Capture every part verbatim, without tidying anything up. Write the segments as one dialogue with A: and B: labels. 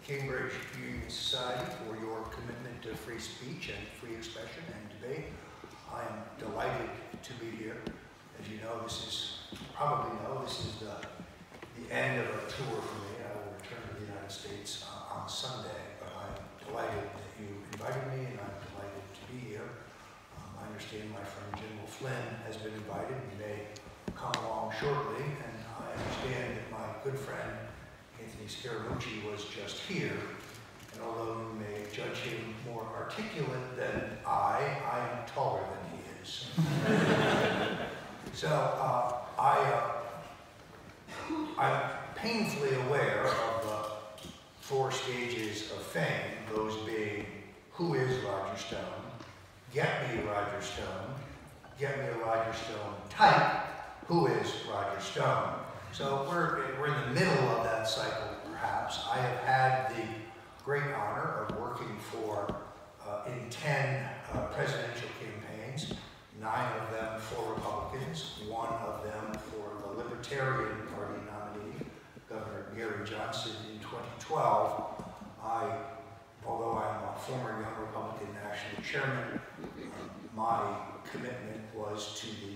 A: Cambridge Union Society for your commitment to free speech and free expression and debate. I am delighted to be here. As you know, this is, probably know, this is the, the end of a tour for me. I will return to the United States uh, on Sunday, but I'm delighted that you invited me, and I'm delighted to be here. Um, I understand my friend General Flynn has been invited. He may come along shortly, and I understand that my good friend Anthony Scaramucci was just here, and although you may judge him more articulate than I, I am taller than he is. So uh, I, uh, I'm painfully aware of the four stages of fame, those being, who is Roger Stone, get me Roger Stone, get me a Roger Stone type, who is Roger Stone. So we're, we're in the middle of that cycle, perhaps. I have had the great honor of working for, uh, in ten uh, presidential campaigns, nine of them for Republicans, one of them for the Libertarian Party nominee, Governor Gary Johnson, in twenty twelve. I, although I'm a former Young Republican National Chairman, uh, my commitment was to the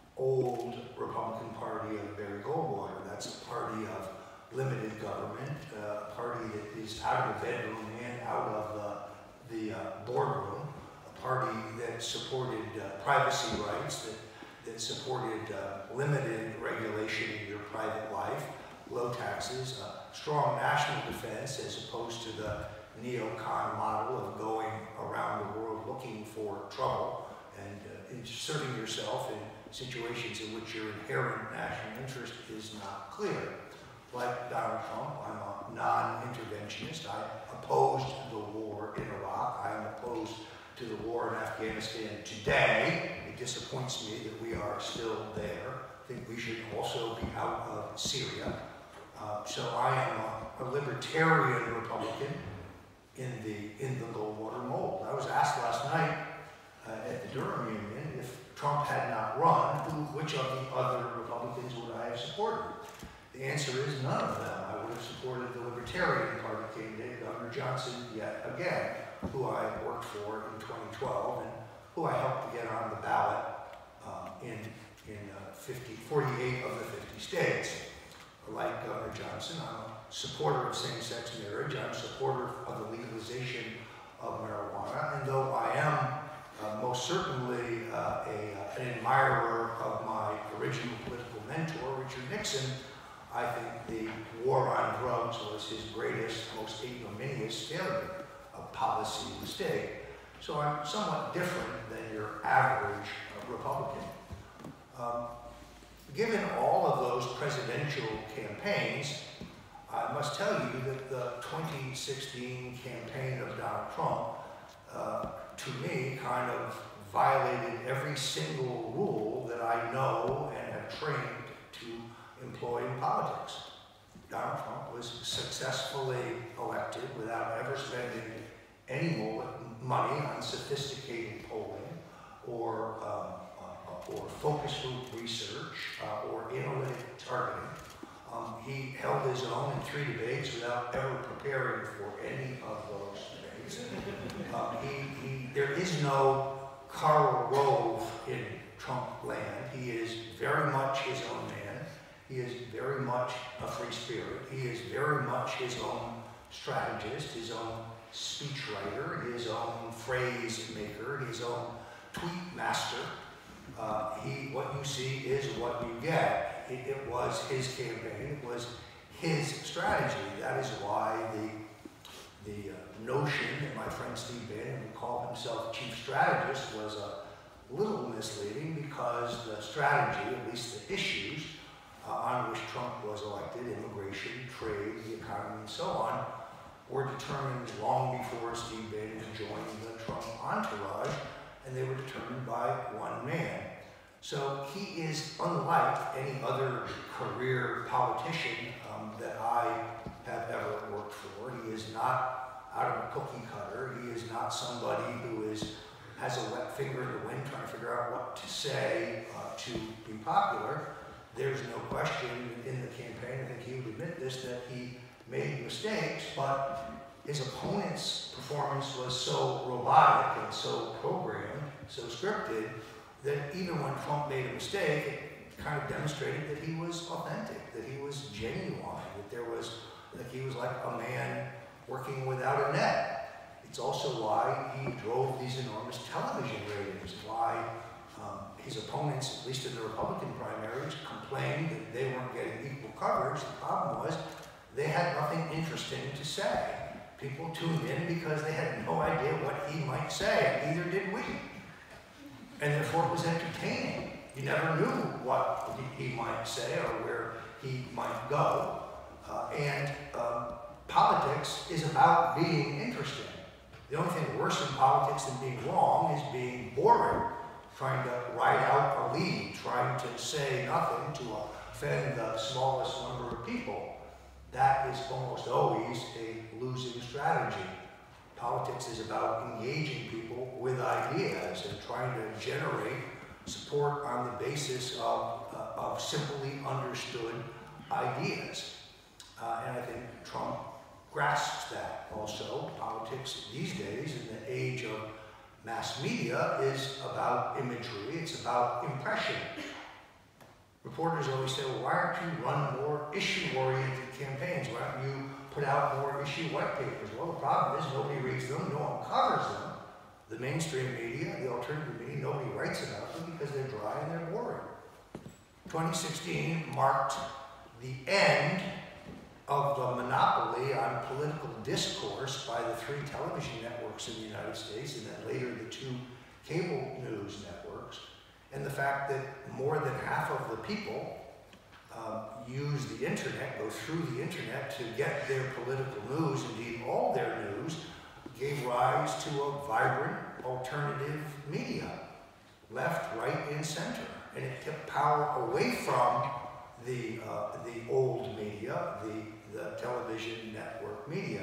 A: old Republican Party of Barry Goldwater. That's a party of limited government, uh, a party that is out of the bedroom and out of the, the uh, boardroom, a party that supported uh, privacy rights, that, that supported uh, limited regulation in your private life, low taxes, uh, strong national defense as opposed to the neocon model of going around the world looking for trouble and uh, inserting yourself in situations in which your inherent national interest is not clear. Like Donald Trump, I'm a non-interventionist. I opposed the war in Iraq. I am opposed to the war in Afghanistan today. It disappoints me that we are still there. I think we should also be out of Syria. Uh, so I am a, a libertarian Republican in the, in the Goldwater mold. I was asked last night uh, at the Durham Union if Trump had not run, who, which of the other Republicans would I have supported? The answer is none of them. I would have supported the Libertarian Party candidate, Governor Johnson, yet again, who I worked for in twenty twelve and who I helped to get on the ballot uh, in, in uh, fifty, forty-eight of the fifty states. Like Governor Johnson, I'm a supporter of same-sex marriage. I'm a supporter of the legalization of marijuana, and though I am Uh, most certainly uh, a, uh, an admirer of my original political mentor, Richard Nixon, I think the war on drugs was his greatest, most ignominious failure of policy mistake. So I'm somewhat different than your average uh, Republican. Um, given all of those presidential campaigns, I must tell you that the twenty sixteen campaign of Donald Trump uh, to me, kind of violated every single rule that I know and have trained to employ in politics. Donald Trump was successfully elected without ever spending any more money on sophisticated polling or, um, uh, or focus group research uh, or analytic targeting. Um, he held his own in three debates without ever preparing for any of those debates. Um, he, he, there is no Karl Rove in Trump land. He is very much his own man. He is very much a free spirit. He is very much his own strategist, his own speechwriter, his own phrase maker, his own tweet master. Uh, he, what you see is what you get. It, it was his campaign. It was his strategy. That is why the The uh, notion that my friend Steve Bannon would call himself chief strategist was a little misleading, because the strategy, at least the issues uh, on which Trump was elected, immigration, trade, the economy, and so on, were determined long before Steve Bannon joined the Trump entourage, and they were determined by one man. So he is unlike any other career politician um, that I have ever worked for. He is not out of a cookie cutter. He is not somebody who is has a wet finger in the wind trying to figure out what to say uh, to be popular. There's no question in the campaign, I think he would admit this, that he made mistakes, but his opponent's performance was so robotic and so programmed, so scripted, that even when Trump made a mistake, it kind of demonstrated that he was authentic, that he was genuine, that there was, that he was like a man working without a net. It's also why he drove these enormous television ratings, why um, his opponents, at least in the Republican primaries, complained that they weren't getting equal coverage. The problem was they had nothing interesting to say. People tuned in because they had no idea what he might say, and neither did we. And therefore it was entertaining. You never knew what he might say or where he might go. Uh, and um, politics is about being interesting. The only thing worse in politics than being wrong is being boring, trying to ride out a lead, trying to say nothing to offend the smallest number of people. That is almost always a losing strategy. Politics is about engaging people with ideas and trying to generate support on the basis of, uh, of simply understood ideas. Uh, and I think Trump grasps that also. Politics these days, in the age of mass media, is about imagery, it's about impression. Reporters always say, well, why aren't you run more issue-oriented campaigns? Why don't you put out more issue white papers? Well, the problem is nobody reads them, no one covers them. The mainstream media, the alternative media, nobody writes about them because they're dry and they're boring. twenty sixteen marked the end of the monopoly on political discourse by the three television networks in the United States, and then later the two cable news networks. And the fact that more than half of the people uh, use the internet, go through the internet to get their political news, indeed all their news, gave rise to a vibrant alternative media, left, right, and center. And it took power away from the, uh, the old media, the, the television network media.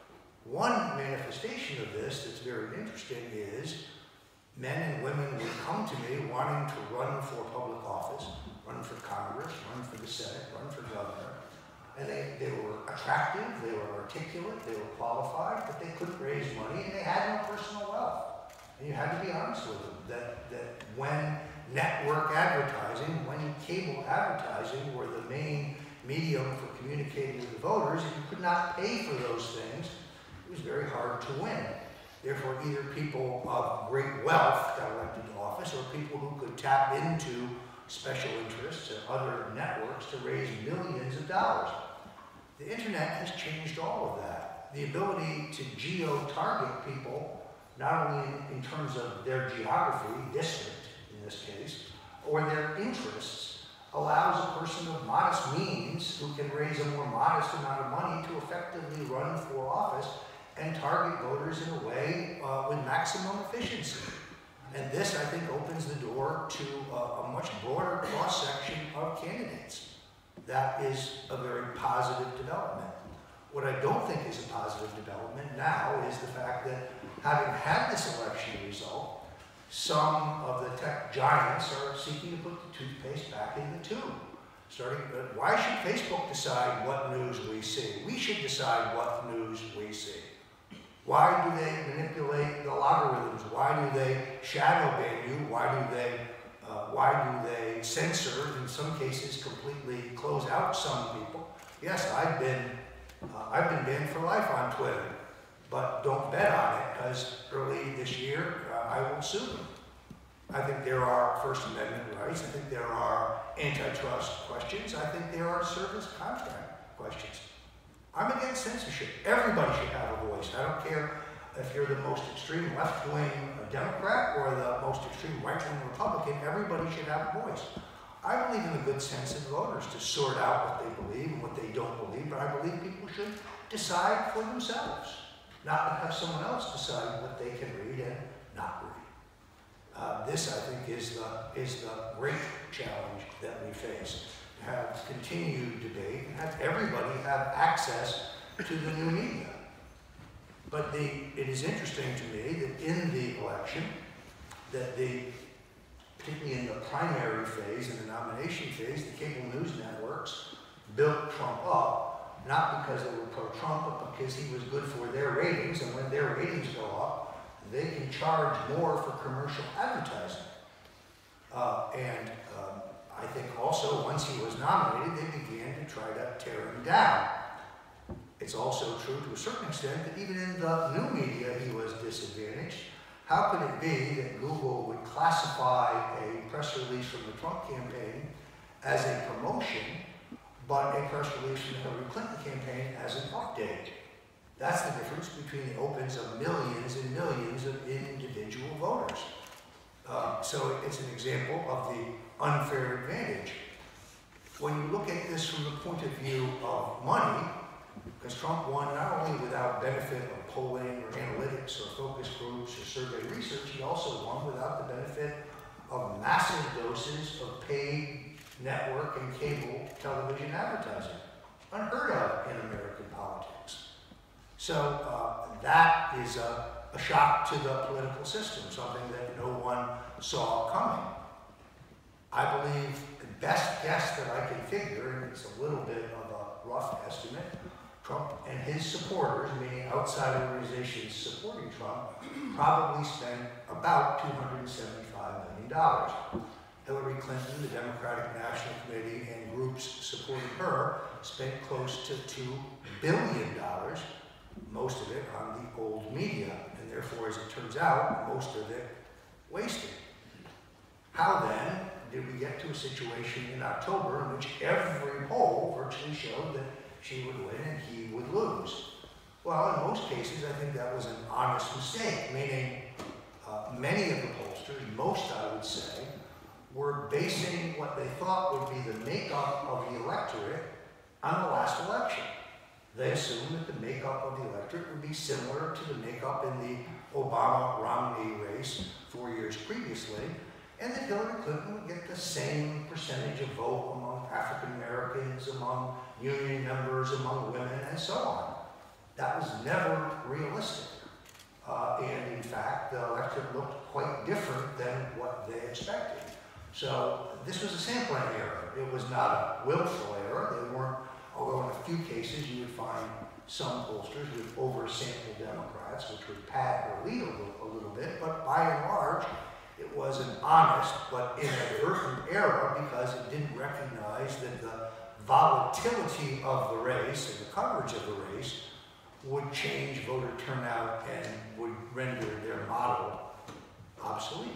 A: One manifestation of this that's very interesting is men and women would come to me wanting to run for public office, run for Congress, run for the Senate, run for governor. And they, they were attractive, they were articulate, they were qualified, but they couldn't raise money and they had no personal wealth. And you had to be honest with them that, that when network advertising, when cable advertising were the main medium for communicating with the voters, if you could not pay for those things, it was very hard to win. Therefore, either people of great wealth got elected to office, or people who could tap into special interests and other networks to raise millions of dollars. The internet has changed all of that. The ability to geo-target people, not only in, in terms of their geography, district in this case, or their interests, allows a person of modest means who can raise a more modest amount of money to effectively run for office and target voters in a way uh, with maximum efficiency. And this, I think, opens the door to a, a much broader cross-section of candidates. That is a very positive development. What I don't think is a positive development now is the fact that, having had this election result, some of the tech giants are seeking to put the toothpaste back in the tube. Starting, uh, why should Facebook decide what news we see? We should decide what news we see. Why do they manipulate the logarithms? Why do they shadow ban you? Why do they, uh, why do they censor, in some cases completely close out some people? Yes, I've been, uh, I've been banned for life on Twitter, but don't bet on it, because early this year, uh, I will sue them. I think there are First Amendment rights. I think there are antitrust questions. I think there are service contract questions. I'm against censorship. Everybody should have a voice. I don't care if you're the most extreme left-wing Democrat or the most extreme right-wing Republican. Everybody should have a voice. I believe in the good sense of voters to sort out what they believe and what they don't believe, but I believe people should decide for themselves, not have someone else decide what they can read and not read. Uh, this, I think, is the, is the great challenge that we face. Have continued debate and have everybody have access to the new media. But the, it is interesting to me that in the election, that the, particularly in the primary phase and the nomination phase, the cable news networks built Trump up not because they were pro-Trump, but because he was good for their ratings, and when their ratings go up, they can charge more for commercial advertising. Uh, and um, I think also, once he was nominated, they began to try to tear him down. It's also true to a certain extent that even in the new media he was disadvantaged. How could it be that Google would classify a press release from the Trump campaign as a promotion, but a press release from the Hillary Clinton campaign as an update? That's the difference between the opens of millions and millions of individual voters. Uh, so it's an example of the unfair advantage. When you look at this from the point of view of money, because Trump won not only without benefit of polling or analytics or focus groups or survey research, he also won without the benefit of massive doses of paid network and cable television advertising. Unheard of in American politics. So uh, that is a, a shock to the political system, something that no one saw coming. I believe the best guess that I can figure, and it's a little bit of a rough estimate, Trump and his supporters, meaning outside organizations supporting Trump, probably spent about two hundred seventy-five million dollars. Hillary Clinton, the Democratic National Committee, and groups supporting her spent close to two billion dollars, most of it on the old media, and therefore, as it turns out, most of it wasted. How then did we get to a situation in October in which every poll virtually showed that she would win and he would lose? Well, in most cases, I think that was an honest mistake, meaning uh, many of the pollsters, most I would say, were basing what they thought would be the makeup of the electorate on the last election. They assumed that the makeup of the electorate would be similar to the makeup in the Obama-Romney race four years previously, and that Hillary Clinton would get the same percentage of vote among African Americans, among union members, among women, and so on. That was never realistic. Uh, and in fact, the electorate looked quite different than what they expected. So this was a sampling error. It was not a willful error. They weren't, although in a few cases you would find some pollsters would oversample Democrats, which would pad or lead a little, a little bit, but by and large, it was an honest but inadvertent error because it didn't recognize that the volatility of the race and the coverage of the race would change voter turnout and would render their model obsolete.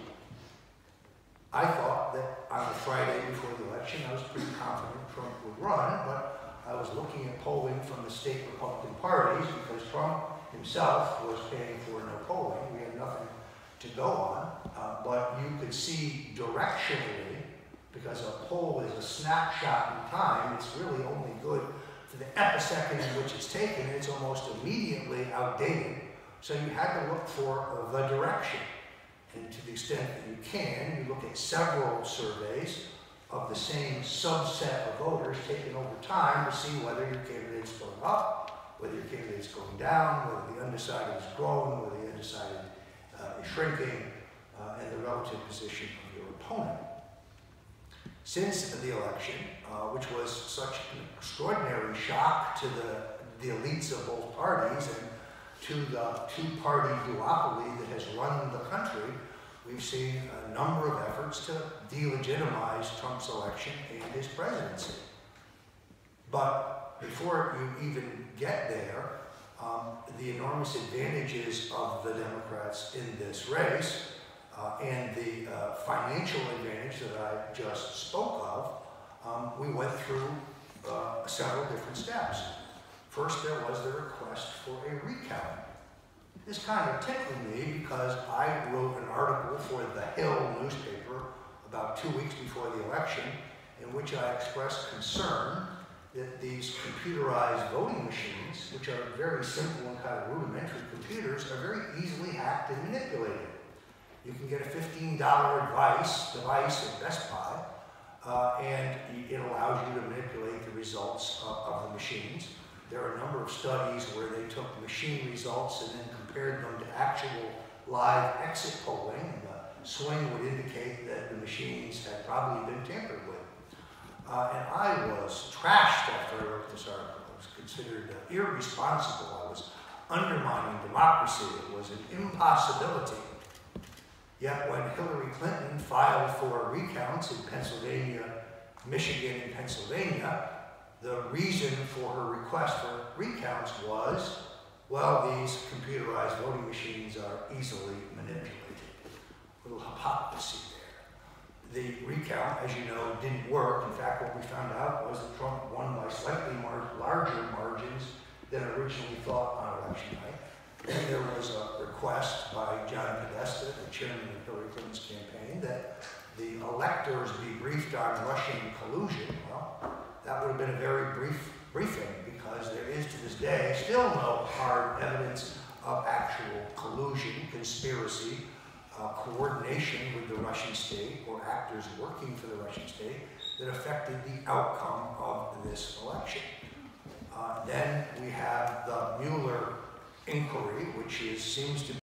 A: I thought that on the Friday before the election, I was pretty confident Trump would run, but I was looking at polling from the state Republican parties because Trump himself was paying for no polling. We had nothing to go on, uh, but you could see directionally, because a poll is a snapshot in time, it's really only good for the episecond in which it's taken, and it's almost immediately outdated. So you had to look for the direction. And to the extent that you can, you look at several surveys of the same subset of voters taken over time to see whether your candidate's going up, whether your candidate's going down, whether the undecided is growing, whether the undecided uh, is shrinking, uh, and the relative position of your opponent. Since the election, uh, which was such an extraordinary shock to the, the elites of both parties and to the two-party duopoly that has run the country, we've seen a number of efforts to delegitimize Trump's election and his presidency. But before you even get there, um, the enormous advantages of the Democrats in this race uh, and the uh, financial advantage that I just spoke of, um, we went through uh, several different steps. First, there was the request for a recount. This kind of tickled me because I wrote an article for the Hill newspaper about two weeks before the election in which I expressed concern that these computerized voting machines, which are very simple and kind of rudimentary computers, are very easily hacked and manipulated. You can get a fifteen dollar device, device at Best Buy, uh, and it allows you to manipulate the results of, of the machines. There are a number of studies where they took machine results and then compared them to actual live exit polling, and the swing would indicate that the machines had probably been tampered with. Uh, and I was trashed after I wrote this article. was considered uh, irresponsible. I was undermining democracy. It was an impossibility. Yet when Hillary Clinton filed for recounts in Pennsylvania, Michigan, and Pennsylvania, the reason for her request for recounts was, well, these computerized voting machines are easily manipulated. A little hypocrisy there. The recount, as you know, didn't work. In fact, what we found out was that Trump won by slightly mar larger margins than originally thought on election night. And there was a request by John Podesta, the chairman of Hillary Clinton's campaign, that the electors be briefed on Russian collusion. Well, that would have been a very brief briefing because there is to this day still no hard evidence of actual collusion, conspiracy, uh, coordination with the Russian state or actors working for the Russian state that affected the outcome of this election. Uh, then we have the Mueller inquiry, which is, seems to